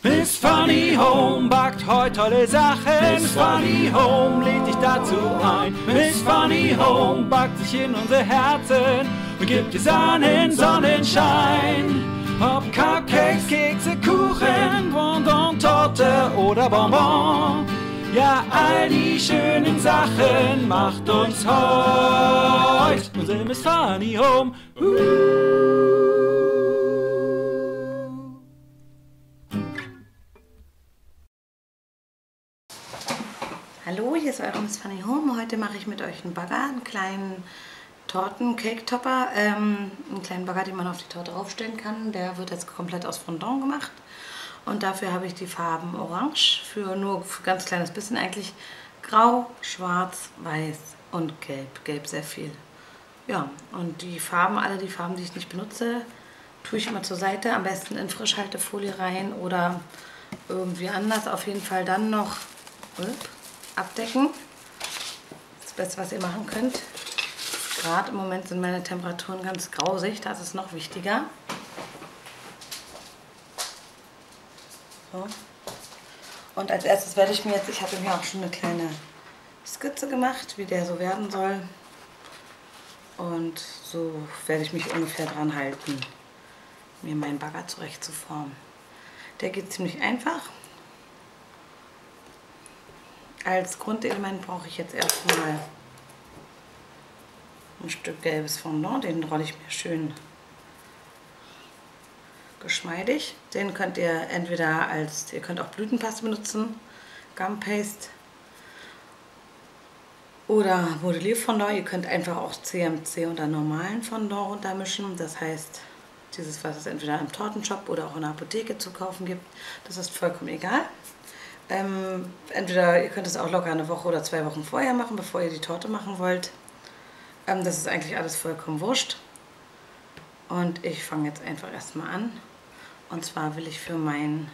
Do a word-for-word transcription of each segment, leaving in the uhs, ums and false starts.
Miss Funny Home backt heute tolle Sachen. Miss Funny Home lädt dich dazu ein. Miss Funny Home backt sich in unsere Herzen und gibt dir Sahnen, Sonnenschein. Ob Cupcakes, Kekse, Kuchen, Bonbon, Torte oder Bonbon. Ja, all die schönen Sachen macht uns heute unsere Miss Funny Home. Uh. Hallo, hier ist eure Miss Funny Home. Heute mache ich mit euch einen Bagger, einen kleinen Torten-Cake-Topper, ähm, einen kleinen Bagger, den man auf die Torte draufstellen kann. Der wird jetzt komplett aus Fondant gemacht. Und dafür habe ich die Farben Orange, für nur für ein ganz kleines bisschen eigentlich, Grau, Schwarz, Weiß und Gelb. Gelb sehr viel. Ja, und die Farben, alle die Farben, die ich nicht benutze, tue ich immer zur Seite. Am besten in Frischhaltefolie rein oder irgendwie anders. Auf jeden Fall dann noch abdecken. Das Beste, was ihr machen könnt. Gerade im Moment sind meine Temperaturen ganz grausig, das ist noch wichtiger. So. Und als erstes werde ich mir jetzt, ich habe mir auch schon eine kleine Skizze gemacht, wie der so werden soll. Und so werde ich mich ungefähr dran halten, mir meinen Bagger zurecht zu formen. Der geht ziemlich einfach. Als Grundelement brauche ich jetzt erstmal ein Stück gelbes Fondant, den rolle ich mir schön geschmeidig. Den könnt ihr entweder als, ihr könnt auch Blütenpaste benutzen, Gum Paste oder Modellierfondant. Ihr könnt einfach auch C M C oder normalen Fondant runtermischen. Das heißt, dieses, was es entweder im Tortenshop oder auch in der Apotheke zu kaufen gibt, das ist vollkommen egal. Ähm, entweder ihr könnt es auch locker eine Woche oder zwei Wochen vorher machen, bevor ihr die Torte machen wollt. Ähm, das ist eigentlich alles vollkommen wurscht. Und ich fange jetzt einfach erstmal an. Und zwar will ich für meinen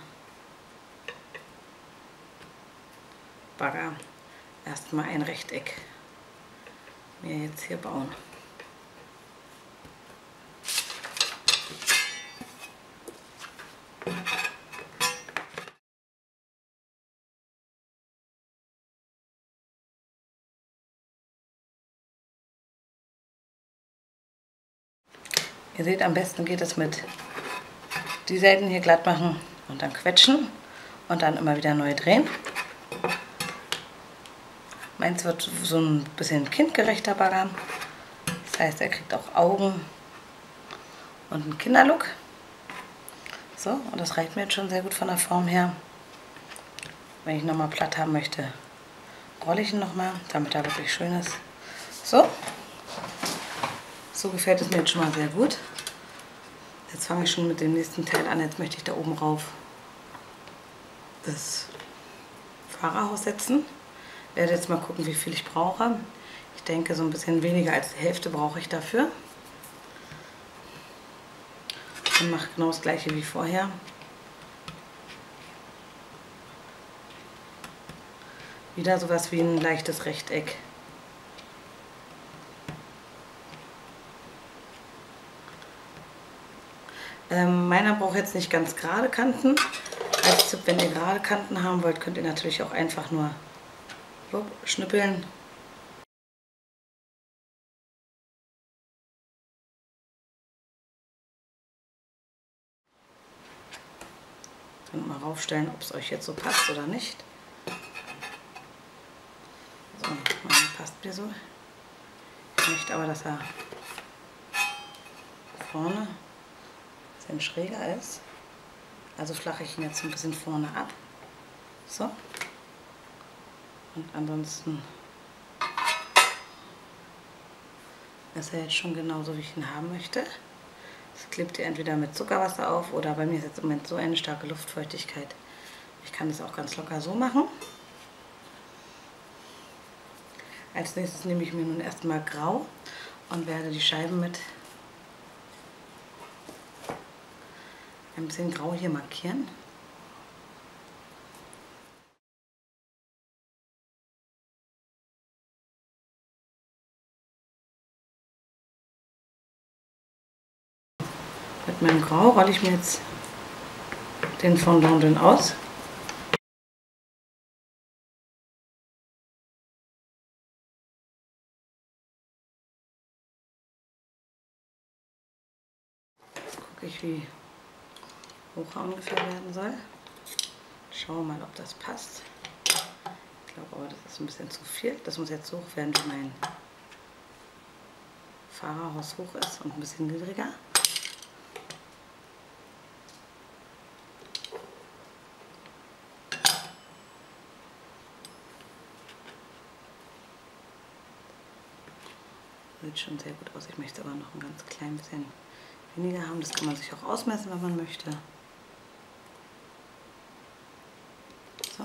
Bagger erstmal ein Rechteck mir jetzt hier bauen. Ihr seht, am besten geht es mit die Seiten hier glatt machen und dann quetschen und dann immer wieder neu drehen. Meins wird so ein bisschen kindgerechter Bagger. Das heißt, er kriegt auch Augen und einen Kinderlook. So, und das reicht mir jetzt schon sehr gut von der Form her. Wenn ich nochmal platt haben möchte, rolle ich ihn nochmal, damit er wirklich schön ist. So. So gefällt es mir jetzt schon mal sehr gut. Jetzt fange ich schon mit dem nächsten Teil an. Jetzt möchte ich da oben rauf das Fahrerhaus setzen. Ich werde jetzt mal gucken, wie viel ich brauche. Ich denke, so ein bisschen weniger als die Hälfte brauche ich dafür. Und mache genau das gleiche wie vorher. Wieder sowas wie ein leichtes Rechteck. Ähm, meiner braucht jetzt nicht ganz gerade Kanten. Als Tipp, wenn ihr gerade Kanten haben wollt, könnt ihr natürlich auch einfach nur so schnippeln. Könnt mal raufstellen, ob es euch jetzt so passt oder nicht. So, meine passt mir so. Ich möchte aber, dass er vorne ein bisschen schräger ist. Also flache ich ihn jetzt ein bisschen vorne ab. So. Und ansonsten ist er jetzt schon genauso, wie ich ihn haben möchte. Das klebt ihr entweder mit Zuckerwasser auf oder bei mir ist jetzt im Moment so eine starke Luftfeuchtigkeit. Ich kann das auch ganz locker so machen. Als nächstes nehme ich mir nun erstmal Grau und werde die Scheiben mit ein bisschen Grau hier markieren. Mit meinem Grau rolle ich mir jetzt den Fondant dünn aus. Gucke ich, wie hoch er ungefähr werden soll. Schauen wir mal, ob das passt. Ich glaube aber, das ist ein bisschen zu viel. Das muss jetzt so hoch werden, wie mein Fahrerhaus hoch ist und ein bisschen niedriger. Sieht schon sehr gut aus. Ich möchte aber noch ein ganz klein bisschen weniger haben. Das kann man sich auch ausmessen, wenn man möchte. So.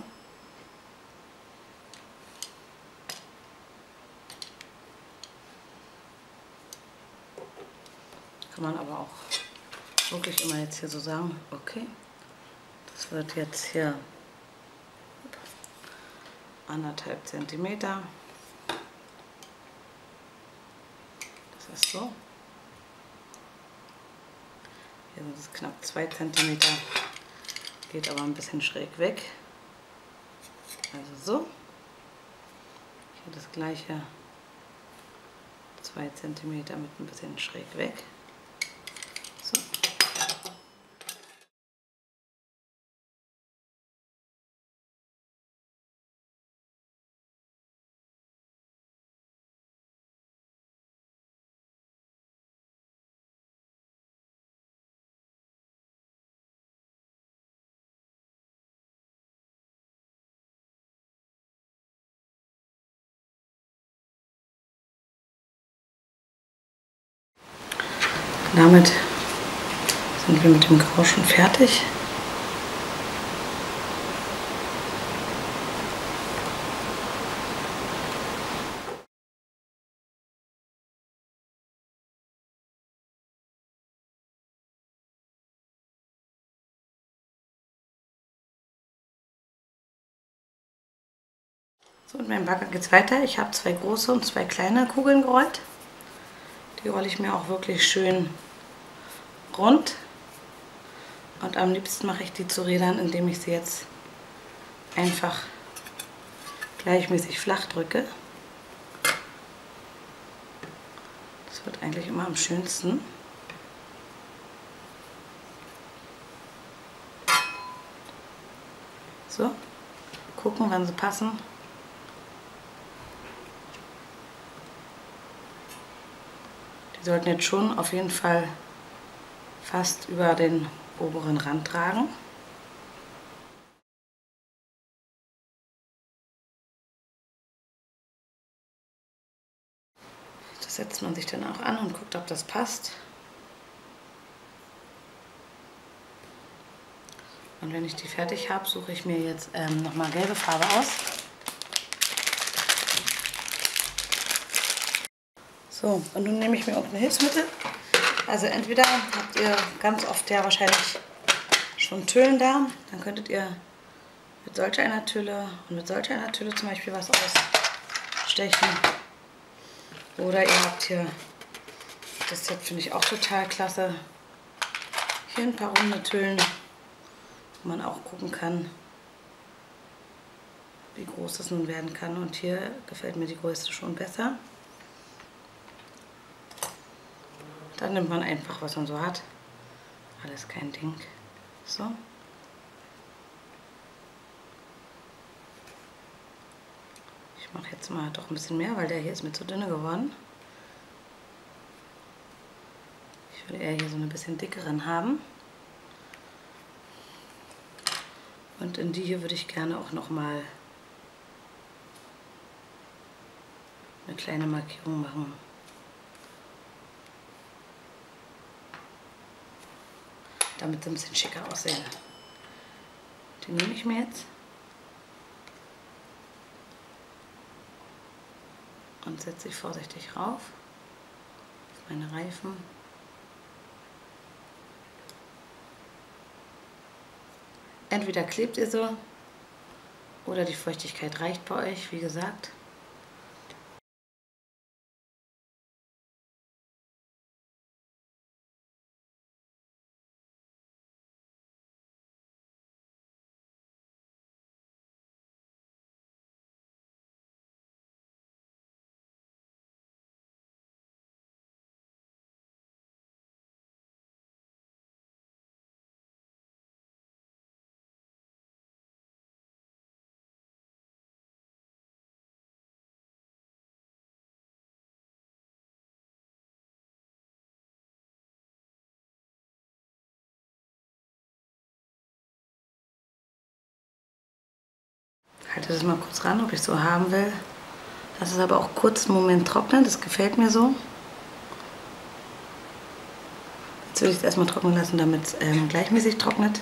Kann man aber auch wirklich immer jetzt hier so sagen, okay, das wird jetzt hier anderthalb Zentimeter. Das ist so. Hier sind es knapp zwei Zentimeter, geht aber ein bisschen schräg weg. Also so. Hier das gleiche, zwei Zentimeter mit ein bisschen schräg weg. So. Damit sind wir mit dem Grau schon fertig. So, und mein Bagger geht's weiter. Ich habe zwei große und zwei kleine Kugeln gerollt. Die rolle ich mir auch wirklich schön rund. Und am liebsten mache ich die zu Rädern, indem ich sie jetzt einfach gleichmäßig flach drücke. Das wird eigentlich immer am schönsten. So, gucken, wann sie passen. Die sollten jetzt schon auf jeden Fall fast über den oberen Rand tragen. Das setzt man sich dann auch an und guckt, ob das passt. Und wenn ich die fertig habe, suche ich mir jetzt ähm, nochmal gelbe Farbe aus. So, und nun nehme ich mir irgendein Hilfsmittel. Also entweder habt ihr ganz oft ja wahrscheinlich schon Tüllen da, dann könntet ihr mit solch einer Tülle und mit solch einer Tülle zum Beispiel was ausstechen. Oder ihr habt hier, das Set finde ich auch total klasse, hier ein paar runde Tüllen, wo man auch gucken kann, wie groß das nun werden kann. Und hier gefällt mir die Größe schon besser. Dann nimmt man einfach, was man so hat. Alles kein Ding. So. Ich mache jetzt mal doch ein bisschen mehr, weil der hier ist mir zu dünne geworden. Ich würde eher hier so ein bisschen dickeren haben. Und in die hier würde ich gerne auch noch mal eine kleine Markierung machen. Damit sie ein bisschen schicker aussehen. Die nehme ich mir jetzt und setze ich vorsichtig rauf auf meine Reifen. Entweder klebt ihr so oder die Feuchtigkeit reicht bei euch, wie gesagt. halte das mal kurz ran, ob ich so haben will. Das ist aber auch kurz einen Moment trocknen, das gefällt mir so. Jetzt will ich es erstmal trocknen lassen, damit es ähm, gleichmäßig trocknet.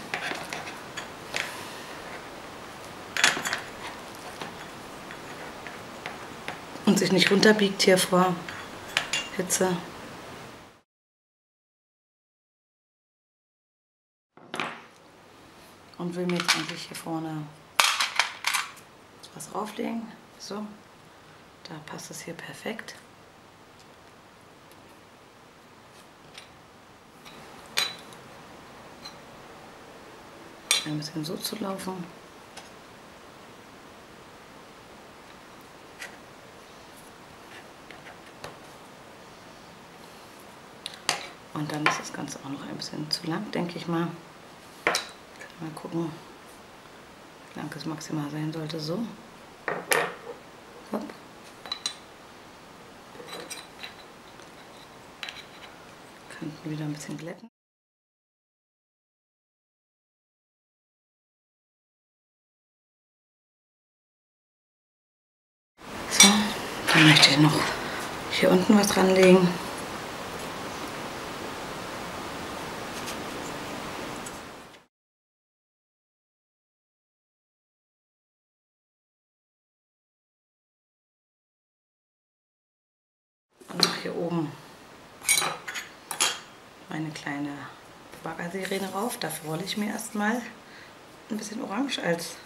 Und sich nicht runterbiegt hier vor Hitze. Und will mir jetzt eigentlich hier vorne was drauflegen. So, da passt es hier perfekt. Ein bisschen so zu laufen. Und dann ist das Ganze auch noch ein bisschen zu lang, denke ich mal. Mal gucken, wie lang es maximal sein sollte. So. Hopp. Könnten wieder ein bisschen glätten. So, dann möchte ich noch hier unten was ranlegen. Und noch hier oben meine kleine Baggerserie drauf. Dafür rolle ich mir erstmal ein bisschen Orange als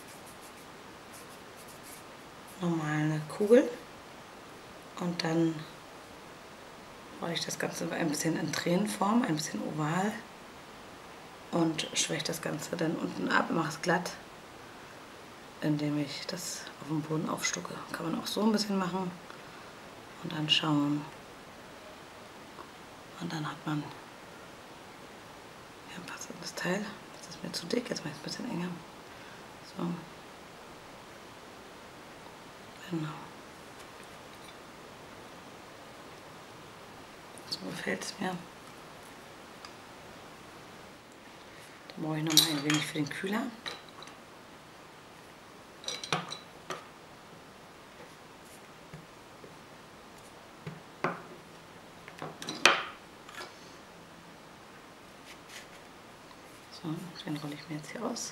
normale Kugel. Und dann rolle ich das Ganze ein bisschen in Tränenform, ein bisschen oval. Und schwäche das Ganze dann unten ab, mache es glatt, indem ich das auf dem Boden aufstucke. Kann man auch so ein bisschen machen. Und dann schauen. Und dann hat man hier ein passendes Teil. Das ist mir zu dick, jetzt mache ich es ein bisschen enger. So. Genau. So gefällt es mir. Dann brauche ich noch mal ein wenig für den Kühler. Den rolle ich mir jetzt hier aus.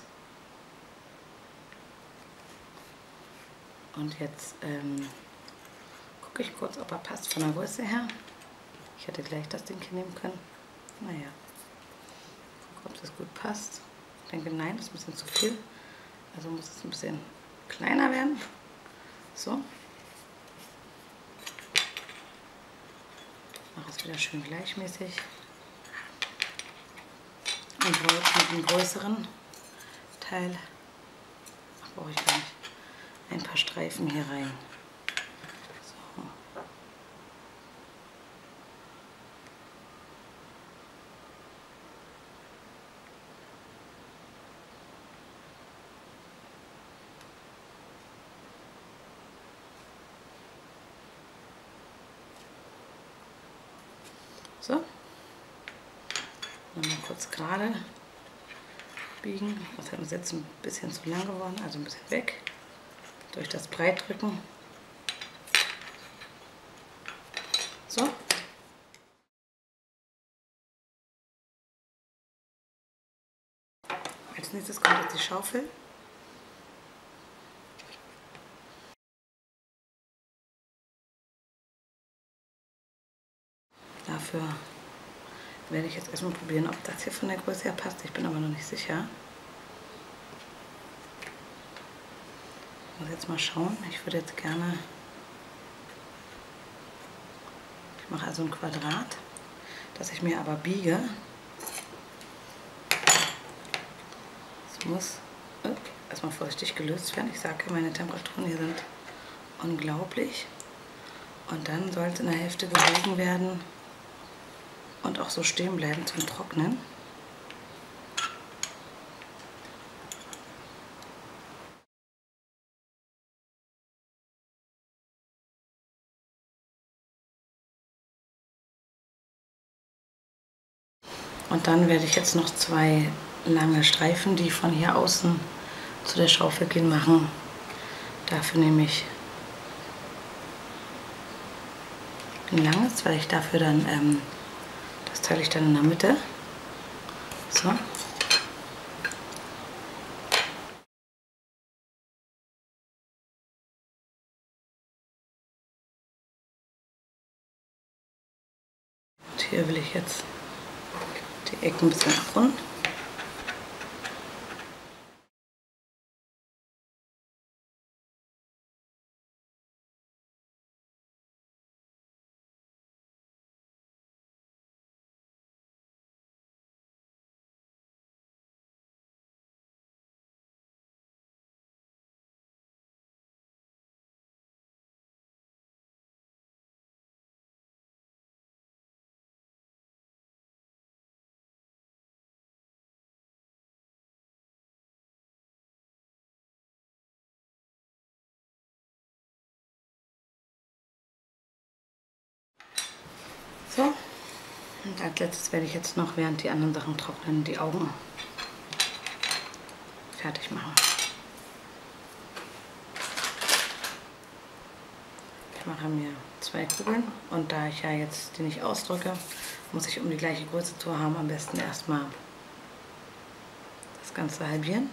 Und jetzt ähm, gucke ich kurz, ob er passt von der Größe her. Ich hätte gleich das Ding hier nehmen können. Naja, gucke, ob das gut passt. Ich denke, nein, das ist ein bisschen zu viel. Also muss es ein bisschen kleiner werden. So. Mache es wieder schön gleichmäßig. Und rolle mit dem größeren Teil, ach, brauche ich gar nicht, ein paar Streifen hier rein. So. So. Nochmal kurz gerade biegen. Das hat uns jetzt ein bisschen zu lang geworden, also ein bisschen weg. Durch das Breitdrücken. So. Als nächstes kommt jetzt die Schaufel. Dafür werde ich jetzt erstmal probieren, ob das hier von der Größe her passt. Ich bin aber noch nicht sicher. Ich muss jetzt mal schauen. Ich würde jetzt gerne... Ich mache also ein Quadrat, das ich mir aber biege. Es muss äh, erstmal vorsichtig gelöst werden. Ich sage, meine Temperaturen hier sind unglaublich. Und dann soll es in der Hälfte gebogen werden. Und auch so stehen bleiben zum Trocknen. Und dann werde ich jetzt noch zwei lange Streifen, die von hier außen zu der Schaufel gehen, machen. Dafür nehme ich ein langes, weil ich dafür dann, ähm, das teile ich dann in der Mitte. So. Und hier will ich jetzt die Ecken ein bisschen abrunden. So, und als letztes werde ich jetzt noch, während die anderen Sachen trocknen, die Augen fertig machen. Ich mache mir zwei Kugeln und da ich ja jetzt die nicht ausdrücke, muss ich, um die gleiche Größe zu haben, am besten erstmal das Ganze halbieren.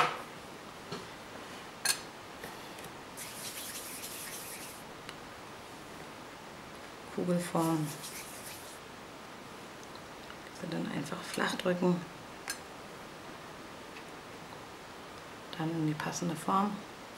Kugelform. Dann einfach flach drücken, dann in die passende Form.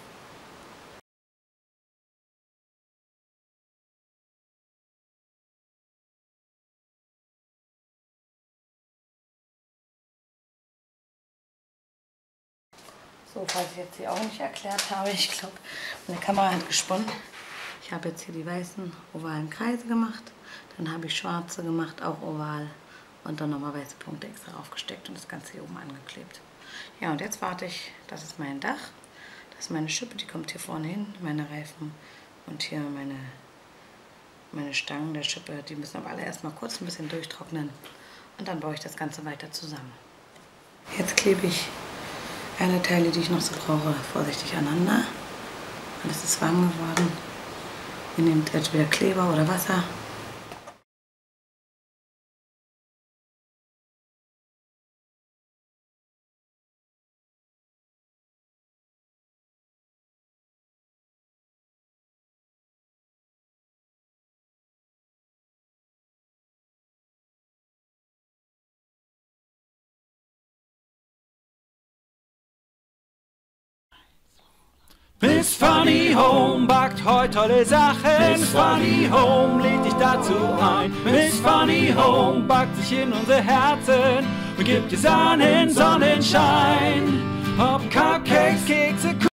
So, falls ich jetzt die Augen nicht erklärt habe, ich glaube, meine Kamera hat gesponnen. Ich habe jetzt hier die weißen ovalen Kreise gemacht, dann habe ich schwarze gemacht, auch oval. Und dann nochmal weiße Punkte extra aufgesteckt und das Ganze hier oben angeklebt. Ja, und jetzt warte ich, das ist mein Dach, das ist meine Schippe, die kommt hier vorne hin, meine Reifen und hier meine, meine Stangen der Schippe, die müssen aber alle erstmal kurz ein bisschen durchtrocknen und dann baue ich das Ganze weiter zusammen. Jetzt klebe ich alle Teile, die ich noch so brauche, vorsichtig aneinander. Alles ist warm geworden. Ihr nehmt entweder Kleber oder Wasser. Miss Funny Home backt heute tolle Sachen. Miss Funny Home lädt dich dazu ein. Miss Funny Home backt sich in unsere Herzen und gibt dir Sahnen, Sonnenschein. Ob Cupcakes, Kekse,